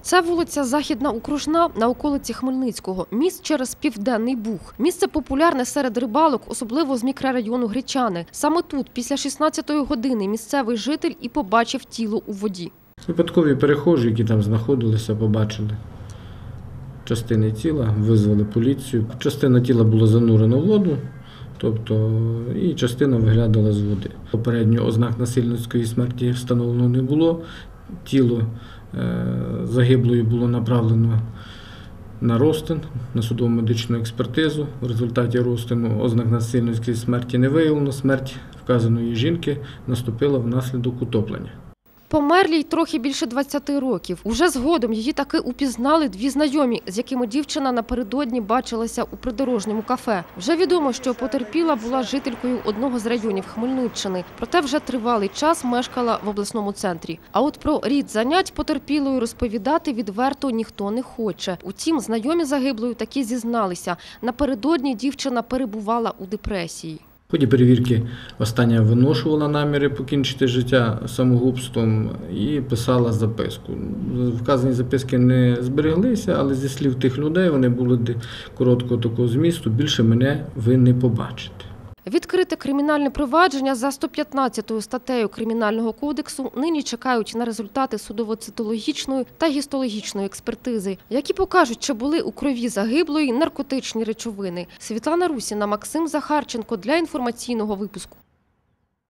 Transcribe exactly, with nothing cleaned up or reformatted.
Це вулиця Західна Окружна на околиці Хмельницького. Міст через Південний Буг. Місце популярне серед рибалок, особливо з мікрорайону Гречани. Саме тут, після шістнадцятої години, місцевий житель і побачив тіло у воді. Випадкові перехожі, які там знаходилися, побачили частини тіла, визвали поліцію. Частина тіла була занурена в воду, тобто і частина виглядала з води. Попередньо ознак насильницької смерті встановлено не було. Тіло загиблої було направлено на розтин, на судово-медичну експертизу. В результаті розтину ознак насильницької смерті не виявлено. Смерть вказаної жінки наступила внаслідок утоплення. Померлій трохи більше двадцяти років. Уже згодом її таки упізнали дві знайомі, з якими дівчина напередодні бачилася у придорожньому кафе. Вже відомо, що потерпіла була жителькою одного з районів Хмельниччини, проте вже тривалий час мешкала в обласному центрі. А от про рід занять потерпілою розповідати відверто ніхто не хоче. Утім, знайомі загиблою таки зізналися. Напередодні дівчина перебувала у депресії. В ході перевірки остання виношувала наміри покінчити життя самогубством і писала записку. Вказані записки не збереглися, але зі слів тих людей вони були короткого такого змісту: «Більше мене ви не побачите». Відкрите кримінальне провадження за сто п'ятнадцятою статтею Кримінального кодексу нині чекають на результати судово-цитологічної та гістологічної експертизи, які покажуть, чи були у крові загиблої наркотичні речовини. Світлана Русіна, Максим Захарченко для інформаційного випуску.